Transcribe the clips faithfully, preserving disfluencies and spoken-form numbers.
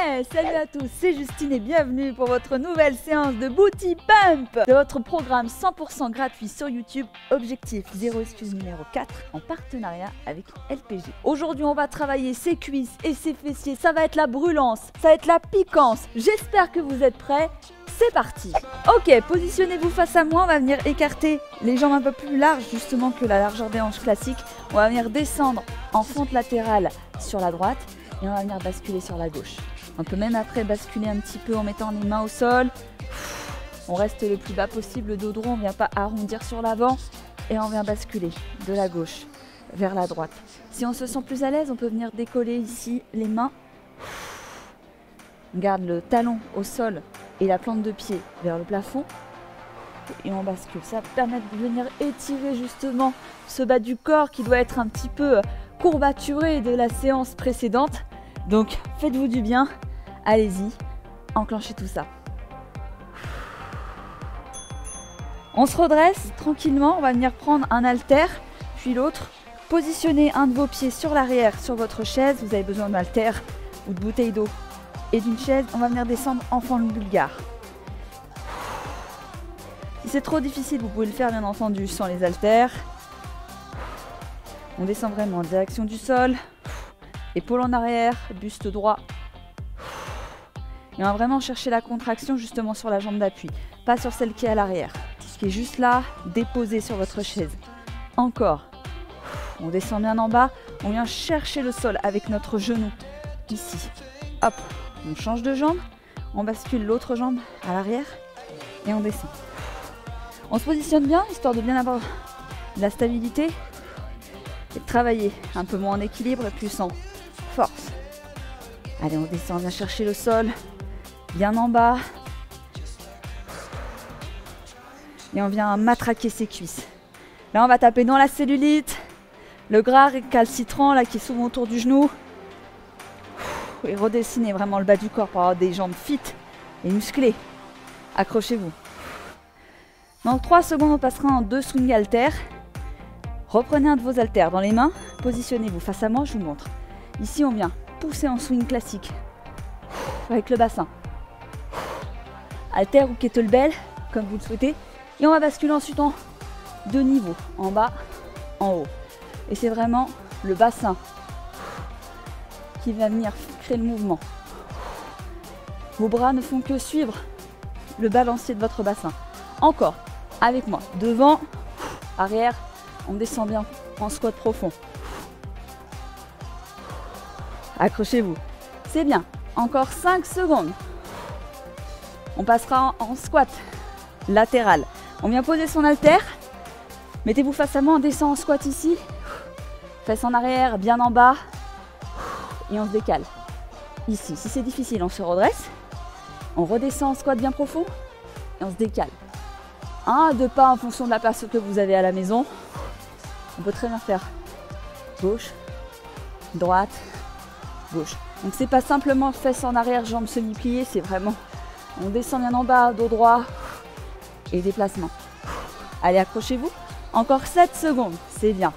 Hey, salut à tous, c'est Justine et bienvenue pour votre nouvelle séance de Booty Pump de votre programme cent pour cent gratuit sur YouTube, Objectif zéro excuse numéro quatre en partenariat avec L P G. Aujourd'hui, on va travailler ses cuisses et ses fessiers, ça va être la brûlance, ça va être la piquance. J'espère que vous êtes prêts. C'est parti. Ok, positionnez-vous face à moi, on va venir écarter les jambes un peu plus larges justement que la largeur des hanches classique. On va venir descendre en fente latérale sur la droite et on va venir basculer sur la gauche. On peut même après basculer un petit peu en mettant les mains au sol. On reste le plus bas possible, le dos droit, on ne vient pas arrondir sur l'avant et on vient basculer de la gauche vers la droite. Si on se sent plus à l'aise, on peut venir décoller ici les mains. On garde le talon au sol et la plante de pied vers le plafond et on bascule. Ça va permettre de venir étirer justement ce bas du corps qui doit être un petit peu courbaturé de la séance précédente. Donc faites-vous du bien, allez-y, enclenchez tout ça. On se redresse tranquillement, on va venir prendre un haltère puis l'autre. Positionnez un de vos pieds sur l'arrière sur votre chaise, vous avez besoin d'un haltère ou de bouteille d'eau et d'une chaise. On va venir descendre en fente bulgare. Si c'est trop difficile, vous pouvez le faire bien entendu sans les haltères. On descend vraiment en direction du sol. Épaule en arrière, buste droit. Et on va vraiment chercher la contraction justement sur la jambe d'appui, pas sur celle qui est à l'arrière. Ce qui est juste là, déposé sur votre chaise. Encore. On descend bien en bas, on vient chercher le sol avec notre genou ici. Hop, on change de jambe, on bascule l'autre jambe à l'arrière et on descend. On se positionne bien, histoire de bien avoir de la stabilité et de travailler un peu moins en équilibre et plus en force. Allez, on descend, on vient chercher le sol, bien en bas. Et on vient matraquer ses cuisses. Là, on va taper dans la cellulite, le gras récalcitrant là, qui est souvent autour du genou. Et redessiner vraiment le bas du corps pour avoir des jambes fit et musclées. Accrochez-vous. Dans trois secondes, on passera en deux swings haltères. Reprenez un de vos haltères dans les mains. Positionnez-vous face à moi, je vous montre. Ici, on vient pousser en swing classique avec le bassin. Haltère ou kettlebell, comme vous le souhaitez. Et on va basculer ensuite en deux niveaux, en bas, en haut. Et c'est vraiment le bassin qui va venir créer le mouvement. Vos bras ne font que suivre le balancier de votre bassin. Encore, avec moi, devant, arrière, on descend bien en squat profond. Accrochez-vous, c'est bien. Encore cinq secondes. On passera en, en squat latéral. On vient poser son haltère. Mettez-vous face à moi, on descend en squat ici. Fesses en arrière, bien en bas. Et on se décale. Ici, si c'est difficile, on se redresse. On redescend en squat bien profond. Et on se décale. Un à deux pas en fonction de la place que vous avez à la maison. On peut très bien faire gauche, droite, gauche. Donc c'est pas simplement fesses en arrière, jambes semi-pliées, c'est vraiment on descend bien en bas, dos droit et déplacement. Allez, accrochez-vous. Encore sept secondes, c'est bien.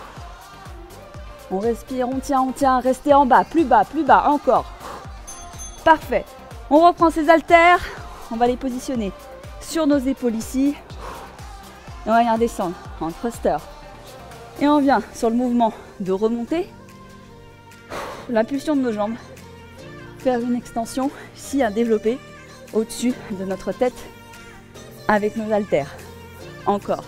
On respire, on tient, on tient, restez en bas, plus bas, plus bas, encore. Parfait. On reprend ces haltères, on va les positionner sur nos épaules ici. Et on va venir descendre en thruster. Et on vient sur le mouvement de remonter. L'impulsion de nos jambes, faire une extension ici à développer au-dessus de notre tête avec nos haltères. Encore.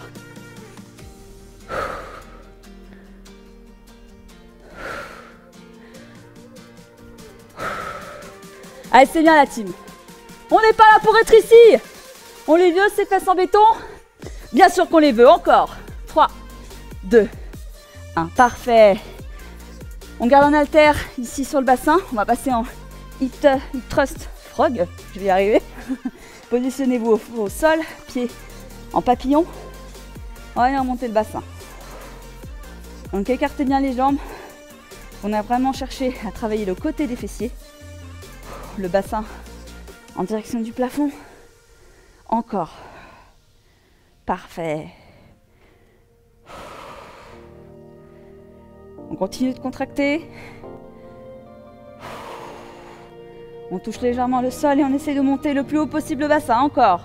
Allez, c'est bien la team. On n'est pas là pour être ici. On les veut, ces fesses en béton? Bien sûr qu'on les veut. Encore. trois, deux, un. Parfait. On garde un haltère ici sur le bassin. On va passer en hip, hip thrust frog. Je vais y arriver. Positionnez-vous au, au sol, pieds en papillon. On va venir monter le bassin. Donc écartez bien les jambes. On a vraiment cherché à travailler le côté des fessiers. Le bassin en direction du plafond. Encore. Parfait. On continue de contracter. On touche légèrement le sol et on essaie de monter le plus haut possible le bassin. Encore.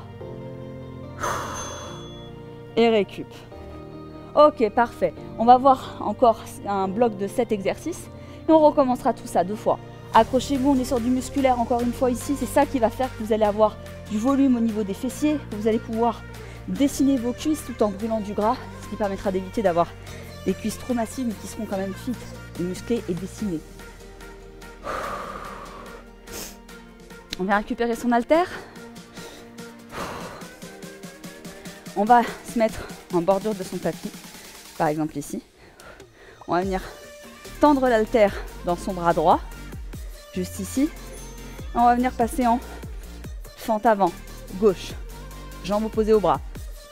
Et récup. Ok, parfait. On va voir encore un bloc de sept exercices. Et on recommencera tout ça deux fois. Accrochez-vous, on est sur du musculaire encore une fois ici. C'est ça qui va faire que vous allez avoir du volume au niveau des fessiers. Que vous allez pouvoir dessiner vos cuisses tout en brûlant du gras. Ce qui permettra d'éviter d'avoir des cuisses trop massives mais qui seront quand même fit, musclées et dessinées. On vient récupérer son haltère. On va se mettre en bordure de son tapis, par exemple ici. On va venir tendre l'haltère dans son bras droit, juste ici. On va venir passer en fente avant, gauche, jambe opposée au bras.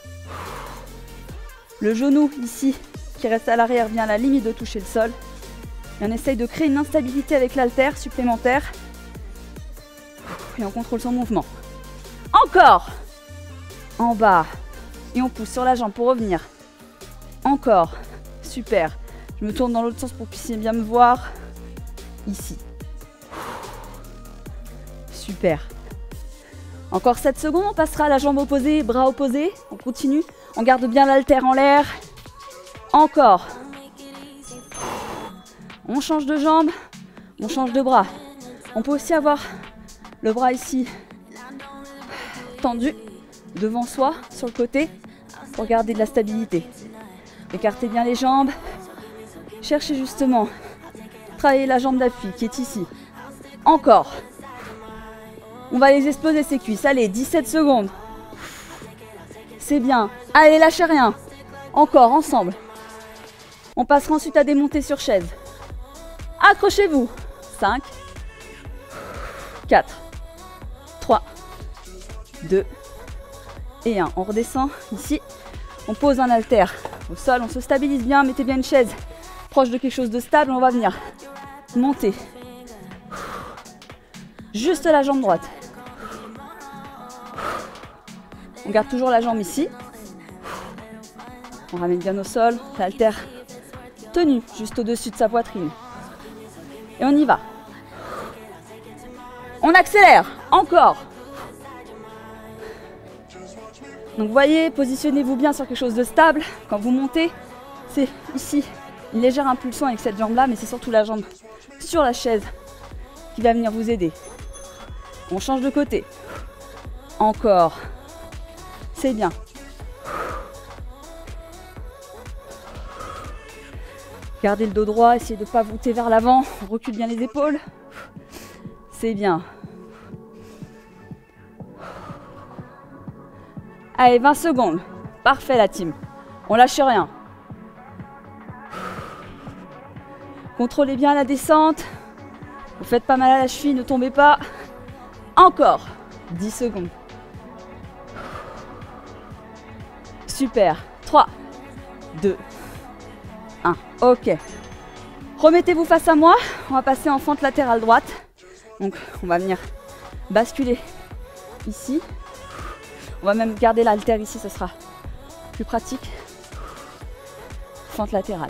Le genou ici, qui reste à l'arrière, vient à la limite de toucher le sol. Et on essaye de créer une instabilité avec l'haltère supplémentaire. Et on contrôle son mouvement. Encore. En bas. Et on pousse sur la jambe pour revenir. Encore. Super. Je me tourne dans l'autre sens pour que vous puissiez bien me voir. Ici. Super. Encore sept secondes. On passera à la jambe opposée, bras opposés. On continue. On garde bien l'haltère en l'air. Encore. On change de jambe. On change de bras. On peut aussi avoir le bras ici tendu devant soi, sur le côté, pour garder de la stabilité. Écartez bien les jambes. Cherchez justement, travailler la jambe d'appui qui est ici. Encore. On va les exploser ces cuisses. Allez, dix-sept secondes. C'est bien. Allez, lâchez rien. Encore, ensemble. On passera ensuite à des montées sur chaise. Accrochez-vous. cinq, quatre, trois, deux et un. On redescend ici. On pose un haltère au sol. On se stabilise bien. Mettez bien une chaise proche de quelque chose de stable. On va venir monter. Juste la jambe droite. On garde toujours la jambe ici. On ramène bien au sol. L'haltère tenu juste au-dessus de sa poitrine. Et on y va. On accélère. Encore. Donc vous voyez, positionnez-vous bien sur quelque chose de stable. Quand vous montez, c'est ici une légère impulsion avec cette jambe-là, mais c'est surtout la jambe sur la chaise qui va venir vous aider. On change de côté. Encore. C'est bien. Gardez le dos droit, essayez de ne pas voûter vers l'avant. On recule bien les épaules. C'est bien. Allez, vingt secondes. Parfait la team. On lâche rien. Contrôlez bien la descente. Vous faites pas mal à la cheville, ne tombez pas. Encore. dix secondes. Super. trois, deux, un. Ok. Remettez-vous face à moi. On va passer en fente latérale droite. Donc, on va venir basculer ici. On va même garder l'haltère ici, ce sera plus pratique. Fente latérale.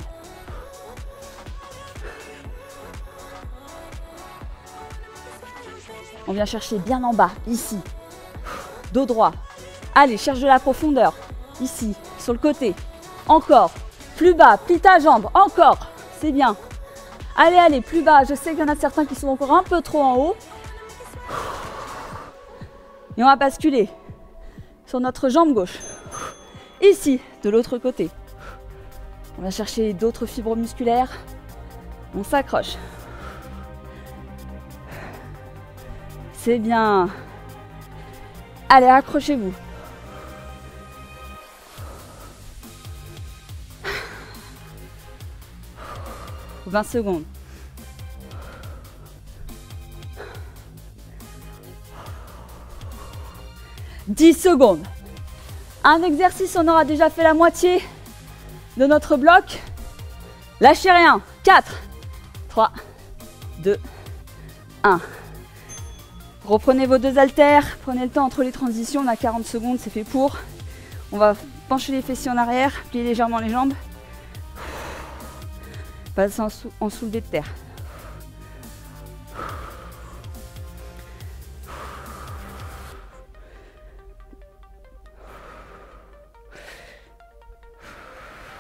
On vient chercher bien en bas, ici. Dos droit. Allez, cherche de la profondeur. Ici, sur le côté. Encore. Plus bas, plie ta jambe. Encore. C'est bien. Allez, allez, plus bas. Je sais qu'il y en a certains qui sont encore un peu trop en haut. Et on va basculer sur notre jambe gauche. Ici, de l'autre côté. On va chercher d'autres fibres musculaires. On s'accroche. C'est bien. Allez, accrochez-vous. vingt secondes. dix secondes. Un exercice, on aura déjà fait la moitié de notre bloc. Lâchez rien. quatre, trois, deux, un. Reprenez vos deux haltères. Prenez le temps entre les transitions. On a quarante secondes, c'est fait pour. On va pencher les fessiers en arrière, plier légèrement les jambes. Passer en, sou en soulevé de terre.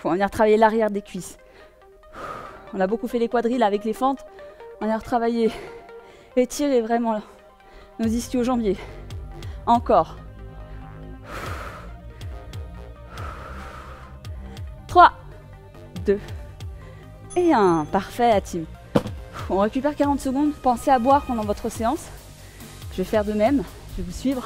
On va venir travailler l'arrière des cuisses. On a beaucoup fait les quadrilles avec les fentes. On va venir travailler, étirer vraiment nos ischio-jambiers. Encore. trois, deux et un. Parfait, la team. On récupère quarante secondes. Pensez à boire pendant votre séance. Je vais faire de même. Je vais vous suivre.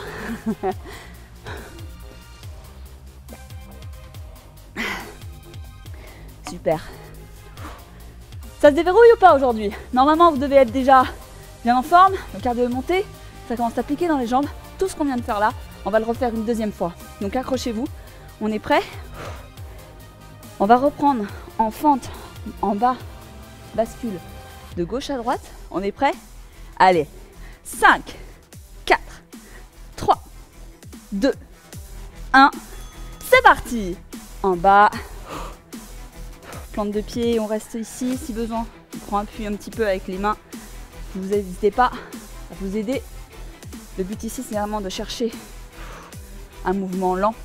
Super. Ça se déverrouille ou pas aujourd'hui? Normalement, vous devez être déjà bien en forme. Le cardio est monté. Ça commence à piquer dans les jambes. Tout ce qu'on vient de faire là, on va le refaire une deuxième fois. Donc accrochez-vous. On est prêt? On va reprendre en fente, en bas, bascule de gauche à droite. On est prêt? Allez. cinq, quatre, trois, deux, un. C'est parti. En bas. Plante de pied, on reste ici si besoin. On prend appui un petit peu avec les mains. Vous n'hésitez pas à vous aider. Le but ici, c'est vraiment de chercher un mouvement lent.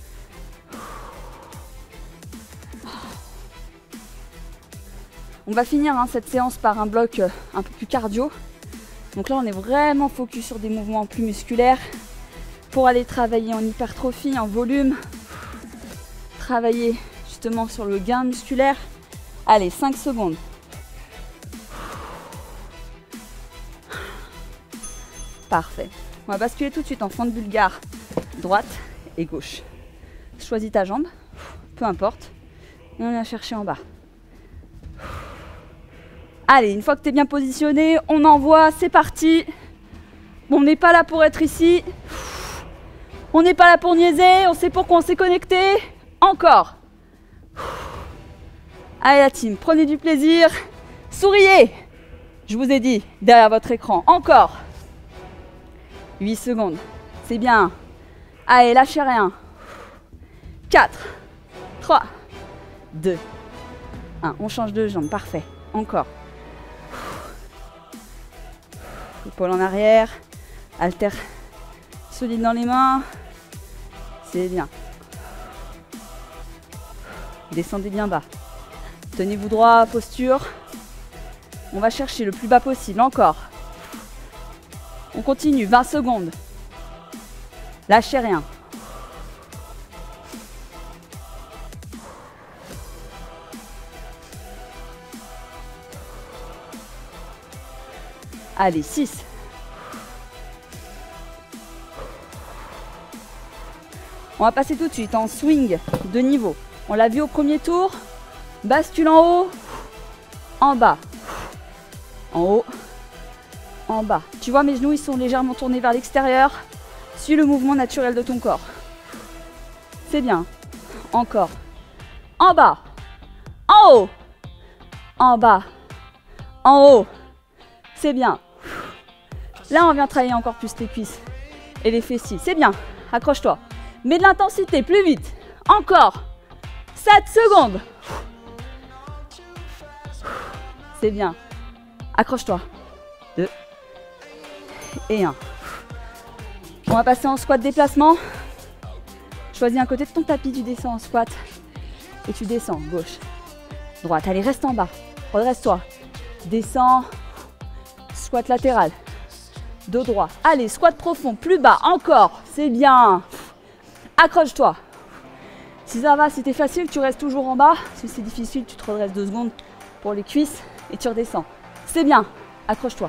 On va finir hein, cette séance par un bloc un peu plus cardio. Donc là, on est vraiment focus sur des mouvements plus musculaires pour aller travailler en hypertrophie, en volume. Travailler justement sur le gain musculaire. Allez, cinq secondes. Parfait. On va basculer tout de suite en fente bulgare, droite et gauche. Choisis ta jambe, peu importe. Et on vient chercher en bas. Allez, une fois que tu es bien positionné, on envoie, c'est parti. On n'est pas là pour être ici. On n'est pas là pour niaiser, on sait pourquoi on s'est connecté. Encore. Allez la team, prenez du plaisir. Souriez. Je vous ai dit, derrière votre écran. Encore. huit secondes. C'est bien. Allez, lâchez rien. quatre, trois, deux, un. On change de jambe, parfait. Encore. Épaule en arrière. Haltère solide dans les mains. C'est bien. Descendez bien bas. Tenez-vous droit, posture. On va chercher le plus bas possible. Encore. On continue. vingt secondes. Lâchez rien. Allez, six. On va passer tout de suite en swing de niveau. On l'a vu au premier tour. Bascule en haut, en bas, en haut, en bas. Tu vois, mes genoux, ils sont légèrement tournés vers l'extérieur. Suis le mouvement naturel de ton corps. C'est bien. Encore. En bas, en haut, en bas, en haut. C'est bien. Là, on vient travailler encore plus tes cuisses et les fessiers. C'est bien. Accroche-toi. Mets de l'intensité, plus vite. Encore. sept secondes. C'est bien. Accroche-toi. deux et un. On va passer en squat déplacement. Choisis un côté de ton tapis, tu descends en squat. Et tu descends, gauche, droite. Allez, reste en bas. Redresse-toi. Descends. Squat latéral. Dos droit. Allez, squat profond. Plus bas. Encore. C'est bien. Accroche-toi. Si ça va, si c'est facile, tu restes toujours en bas. Si c'est difficile, tu te redresses deux secondes pour les cuisses et tu redescends. C'est bien. Accroche-toi.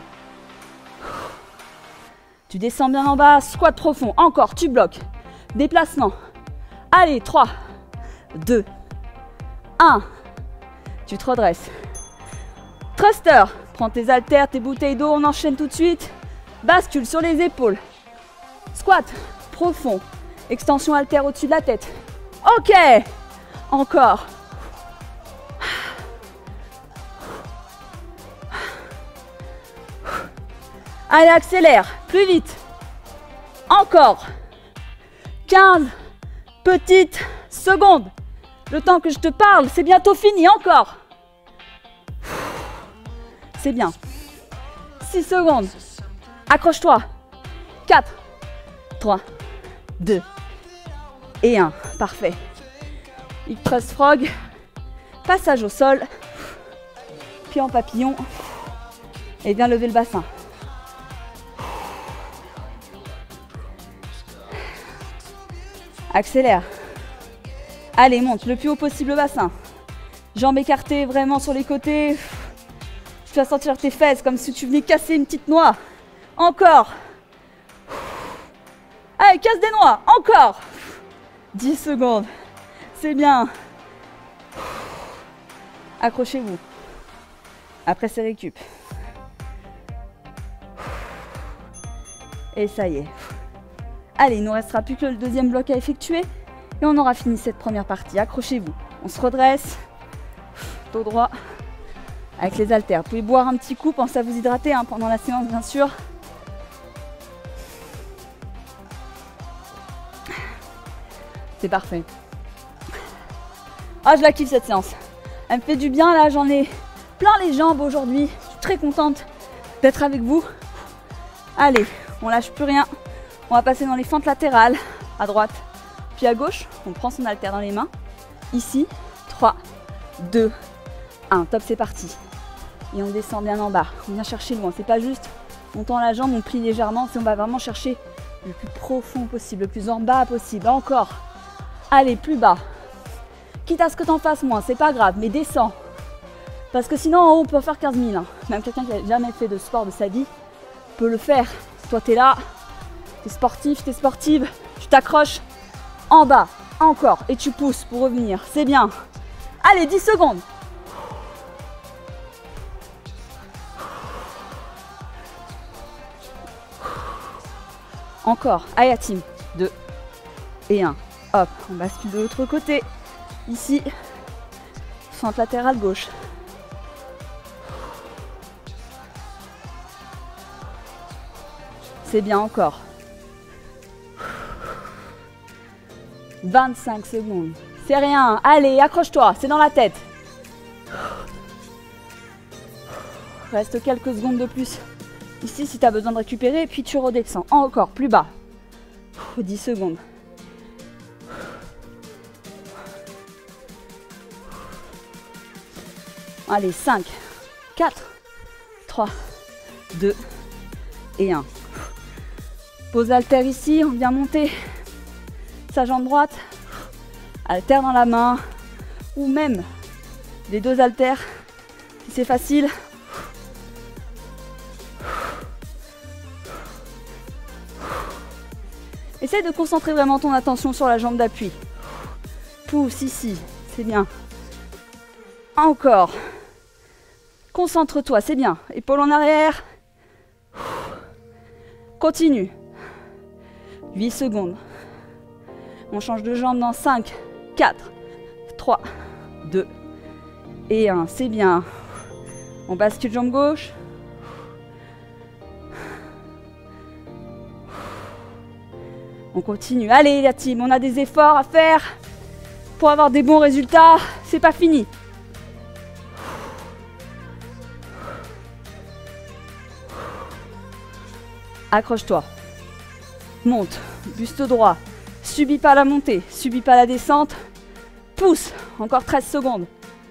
Tu descends bien en bas. Squat profond. Encore. Tu bloques. Déplacement. Allez, trois, deux, un. Tu te redresses. Thruster. Prends tes haltères, tes bouteilles d'eau. On enchaîne tout de suite. Bascule sur les épaules. Squat profond. Extension haltère au-dessus de la tête. Ok. Encore. Allez, accélère. Plus vite. Encore. quinze petites secondes. Le temps que je te parle, c'est bientôt fini. Encore. C'est bien. six secondes. Accroche-toi. quatre, trois, deux et un. Parfait. Hip thrust frog. Passage au sol, puis en papillon, et bien lever le bassin. Accélère. Allez, monte le plus haut possible le bassin. Jambes écartées vraiment sur les côtés. Tu vas sentir tes fesses comme si tu venais casser une petite noix. Encore. Allez, casse des noix. Encore. dix secondes. C'est bien. Accrochez-vous. Après, c'est récup. Et ça y est. Allez, il ne nous restera plus que le deuxième bloc à effectuer. Et on aura fini cette première partie. Accrochez-vous. On se redresse. Dos droit. Avec les haltères. Vous pouvez boire un petit coup. Pensez à vous hydrater hein, pendant la séance, bien sûr. C'est parfait. Ah, je la kiffe cette séance. Elle me fait du bien là. J'en ai plein les jambes aujourd'hui. Je suis très contente d'être avec vous. Allez, on lâche plus rien. On va passer dans les fentes latérales. À droite, puis à gauche. On prend son haltère dans les mains. Ici, trois, deux, un. Top, c'est parti. Et on descend bien en bas. On vient chercher loin. C'est pas juste on tend la jambe, on plie légèrement. C'est on va vraiment chercher le plus profond possible, le plus en bas possible. Encore. Allez, plus bas. Quitte à ce que tu en fasses moins, c'est pas grave, mais descends. Parce que sinon, en haut, on peut faire quinze mille. Hein. Même quelqu'un qui n'a jamais fait de sport de sa vie peut le faire. Toi, tu es là, tu es sportif, tu es sportive, tu t'accroches en bas, encore, et tu pousses pour revenir. C'est bien. Allez, dix secondes. Encore. Allez, team. deux et un. Hop, on bascule de l'autre côté. Ici, fente latérale gauche. C'est bien encore. vingt-cinq secondes. C'est rien. Allez, accroche-toi. C'est dans la tête. Reste quelques secondes de plus. Ici, si tu as besoin de récupérer, puis tu redescends. Encore, plus bas. dix secondes. Allez, cinq, quatre, trois, deux et un. Pose haltère ici, on vient monter sa jambe droite, haltère dans la main, ou même les deux haltères, si c'est facile. Essaye de concentrer vraiment ton attention sur la jambe d'appui. Pousse ici, c'est bien. Encore. Concentre-toi, c'est bien. Épaule en arrière. Continue. huit secondes. On change de jambe dans cinq, quatre, trois, deux et un. C'est bien. On bascule jambe gauche. On continue. Allez la team, on a des efforts à faire pour avoir des bons résultats. C'est pas fini. Accroche-toi. Monte. Buste droit. Subis pas la montée. Subis pas la descente. Pousse. Encore treize secondes.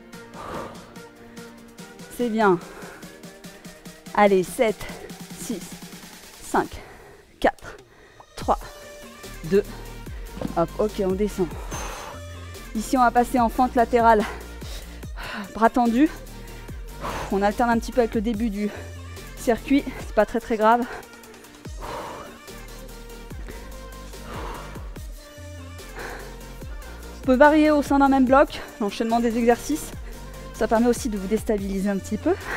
C'est bien. Allez, sept, six, cinq, quatre, trois, deux. Hop, ok, on descend. Ici, on va passer en fente latérale. Bras tendus. On alterne un petit peu avec le début du circuit. C'est pas très très grave. On peut varier au sein d'un même bloc l'enchaînement des exercices. Ça permet aussi de vous déstabiliser un petit peu.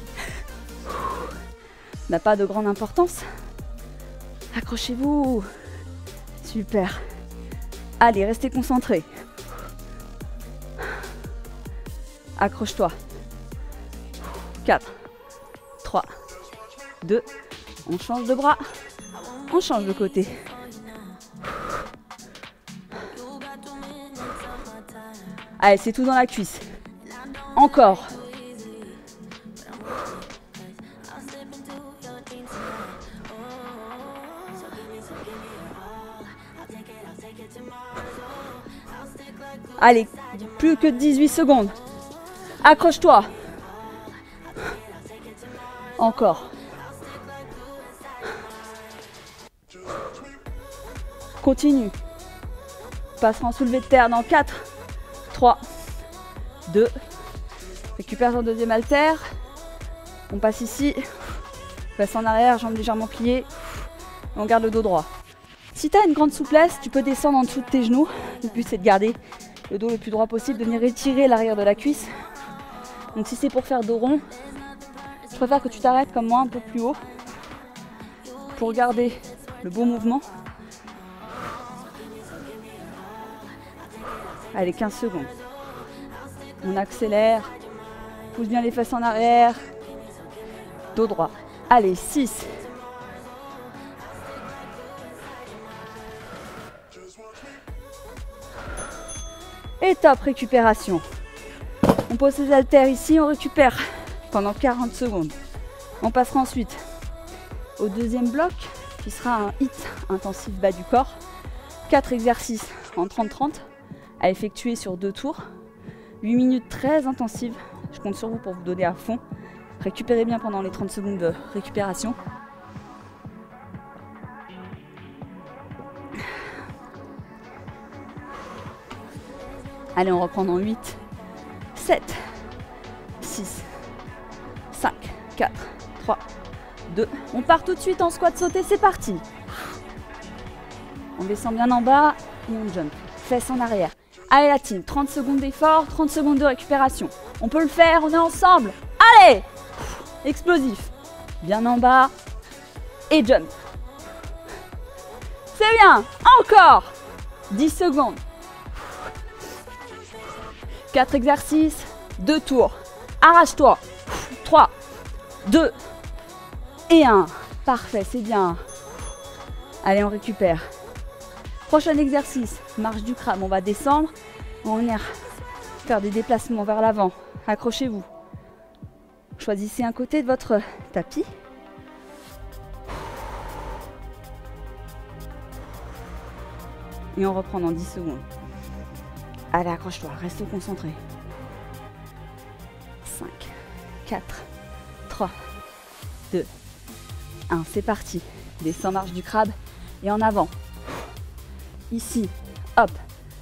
N'a pas de grande importance. Accrochez-vous. Super. Allez, restez concentrés. Accroche-toi. quatre, trois, deux. On change de bras. On change de côté. Allez, c'est tout dans la cuisse. Encore. Allez, plus que dix-huit secondes. Accroche-toi. Encore. Continue. On passera en soulevé de terre dans quatre, trois, deux. Récupère ton deuxième haltère. On passe ici. Passe en arrière, jambes légèrement pliées. On garde le dos droit. Si tu as une grande souplesse, tu peux descendre en dessous de tes genoux. Le but c'est de garder le dos le plus droit possible, de venir étirer l'arrière de la cuisse. Donc si c'est pour faire dos rond, je préfère que tu t'arrêtes comme moi un peu plus haut pour garder le bon mouvement. Allez, quinze secondes. On accélère. Pousse bien les fesses en arrière. Dos droit. Allez, six. Et top, récupération. On pose les haltères ici, on récupère pendant quarante secondes. On passera ensuite au deuxième bloc qui sera un hit intensif bas du corps. quatre exercices en trente trente à effectuer sur deux tours. huit minutes très intensives. Je compte sur vous pour vous donner à fond. Récupérez bien pendant les trente secondes de récupération. Allez, on reprend dans huit, sept, six, cinq, quatre, trois, deux. On part tout de suite en squat sauté, c'est parti. On descend bien en bas et on jump. Fesses en arrière. Allez la team, trente secondes d'effort, trente secondes de récupération. On peut le faire, on est ensemble. Allez! Explosif. Bien en bas et jump. C'est bien. Encore. dix secondes. quatre exercices, deux tours. Arrache-toi. trois, deux et un. Parfait, c'est bien. Allez, on récupère. Prochain exercice, marche du crabe. On va descendre. On va venir faire des déplacements vers l'avant. Accrochez-vous. Choisissez un côté de votre tapis. Et on reprend dans dix secondes. Allez, accroche-toi, reste concentré. cinq, quatre, trois, deux, un. C'est parti. Descends, marche du crabe et en avant. Ici, hop.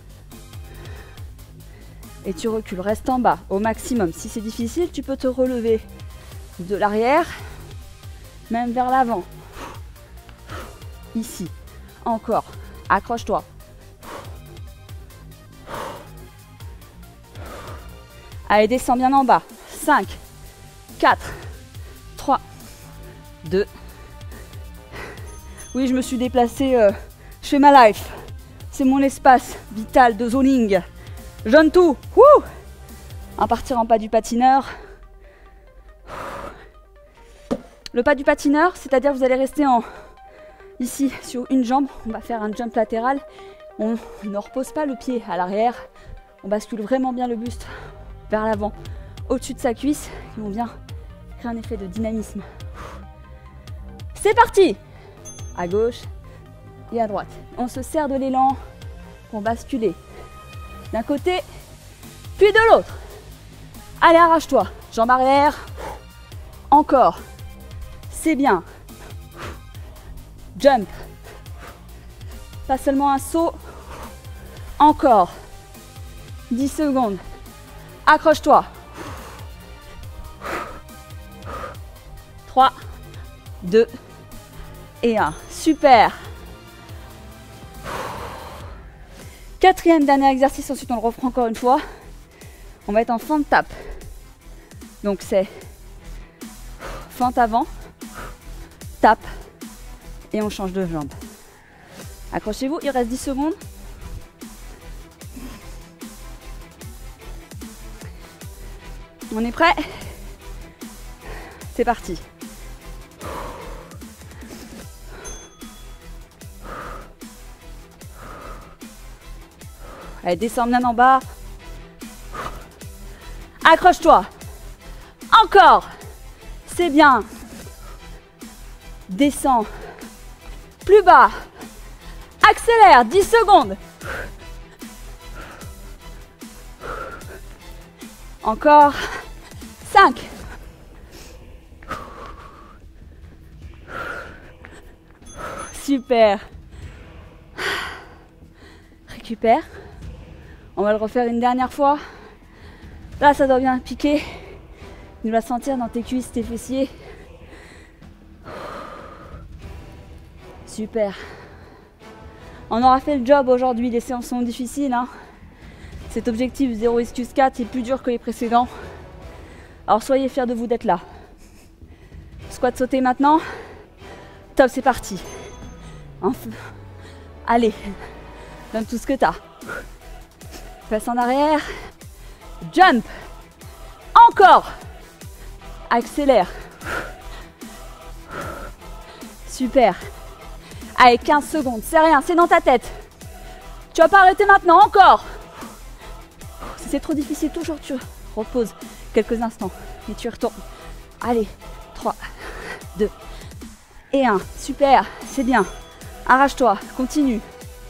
Et tu recules, reste en bas au maximum. Si c'est difficile, tu peux te relever de l'arrière, même vers l'avant. Ici, encore. Accroche-toi. Allez, descends bien en bas. cinq, quatre, trois, deux. Oui, je me suis déplacée. Euh, je fais ma life. C'est mon espace vital de zoning. Je donne tout. Wouh! On partir en pas du patineur. Le pas du patineur, c'est-à-dire vous allez rester en ici sur une jambe. On va faire un jump latéral. On ne repose pas le pied à l'arrière. On bascule vraiment bien le buste vers l'avant, au-dessus de sa cuisse. Et on vient créer un effet de dynamisme. C'est parti! À gauche et à droite. On se sert de l'élan pour basculer d'un côté, puis de l'autre. Allez, arrache-toi. Jambe arrière. Encore. C'est bien. Jump. Pas seulement un saut. Encore. dix secondes. Accroche-toi. trois, deux et un. Super. Quatrième, dernier exercice, ensuite on le reprend encore une fois. On va être en fente tape. Donc c'est fente avant, tape et on change de jambe. Accrochez-vous, il reste dix secondes. On est prêt? C'est parti. Allez, descends bien en bas. Accroche-toi. Encore. C'est bien. Descends. Plus bas. Accélère. dix secondes. Encore. cinq. Super. Récupère. On va le refaire une dernière fois. Là, ça doit bien piquer. Tu vas sentir dans tes cuisses, tes fessiers. Super. On aura fait le job aujourd'hui. Les séances sont difficiles. Hein. Cet objectif zéro excuse quatre est plus dur que les précédents. Alors soyez fiers de vous d'être là. Squat sauté maintenant. Top, c'est parti. Enfin. Allez, donne tout ce que tu as. Passe en arrière. Jump. Encore. Accélère. Super. Allez, quinze secondes, c'est rien, c'est dans ta tête. Tu vas pas arrêter maintenant, encore. Si c'est trop difficile, toujours tu reposes quelques instants et tu retournes. Allez, trois, deux et un. Super, c'est bien. Arrache-toi, continue.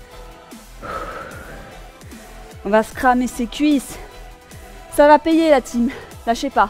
On va se cramer ses cuisses. Ça va payer la team, lâchez pas.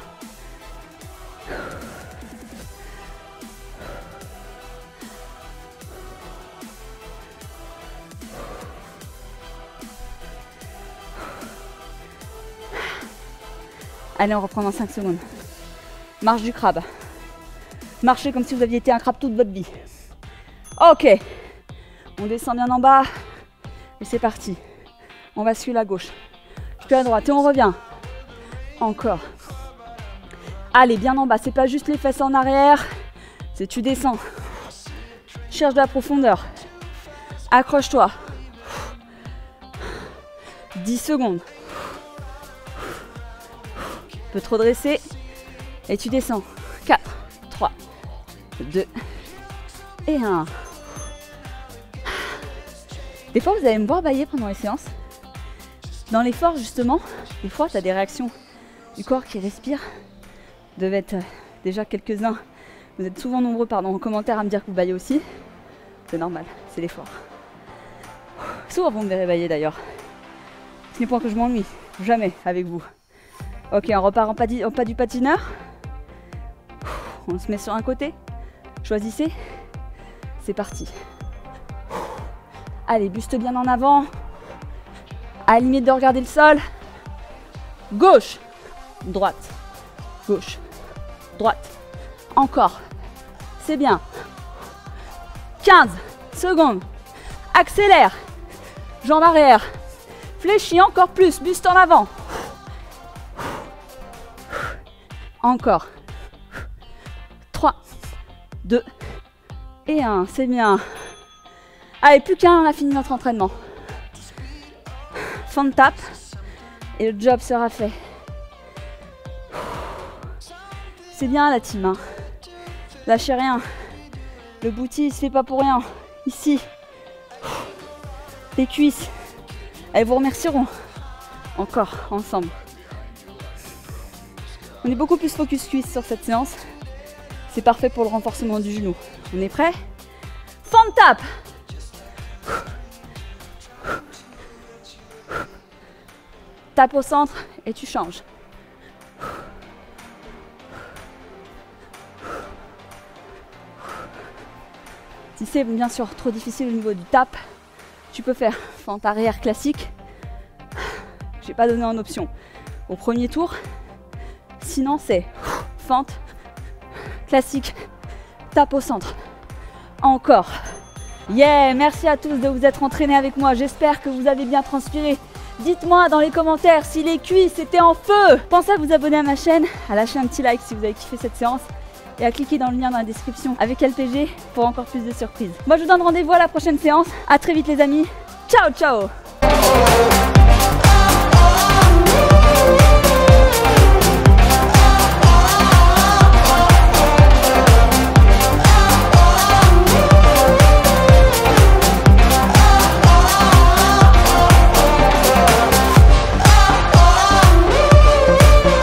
Allez, on reprend dans cinq secondes. Marche du crabe. Marchez comme si vous aviez été un crabe toute votre vie. Ok. On descend bien en bas. Et c'est parti. On bascule à gauche. Puis à droite et on revient. Encore. Allez, bien en bas. C'est pas juste les fesses en arrière. C'est tu descends. Cherche de la profondeur. Accroche-toi. dix secondes. Tu peux te redresser. Et tu descends. quatre, trois, deux et un. Des fois, vous allez me voir bailler pendant les séances. Dans l'effort, justement, des fois, tu as des réactions du corps qui respire. Devait être déjà quelques-uns. Vous êtes souvent nombreux pardon, en commentaire à me dire que vous baillez aussi. C'est normal, c'est l'effort. Souvent, vous me verrez bailler d'ailleurs. Ce n'est pas que je m'ennuie. Jamais avec vous. Ok, on repart en pas, en pas du patineur. On se met sur un côté. Choisissez. C'est parti. Allez, buste bien en avant. À la limite de regarder le sol. Gauche, droite, gauche, droite. Encore. C'est bien. quinze secondes. Accélère. Jambe arrière. Fléchis encore plus. Buste en avant. Encore. trois, deux et un. C'est bien. Allez, plus qu'un, on a fini notre entraînement. Fin de tape. Et le job sera fait. C'est bien la team. Hein. Lâchez rien. Le booty, il se fait pas pour rien. Ici. Les cuisses. Elles vous remercieront. Encore, ensemble. On est beaucoup plus focus cuisse sur cette séance. C'est parfait pour le renforcement du genou. On est prêt? Fin de tape. Tape au centre et tu changes. Si c'est bien sûr trop difficile au niveau du tap, tu peux faire fente arrière classique. Je n'ai pas donné en option au premier tour. Sinon c'est fente classique, tape au centre. Encore. Yeah, merci à tous de vous être entraînés avec moi. J'espère que vous avez bien transpiré. Dites-moi dans les commentaires si les cuisses étaient en feu. Pensez à vous abonner à ma chaîne, à lâcher un petit like si vous avez kiffé cette séance et à cliquer dans le lien dans la description avec L P G pour encore plus de surprises. Moi je vous donne rendez-vous à la prochaine séance. À très vite les amis. Ciao ciao.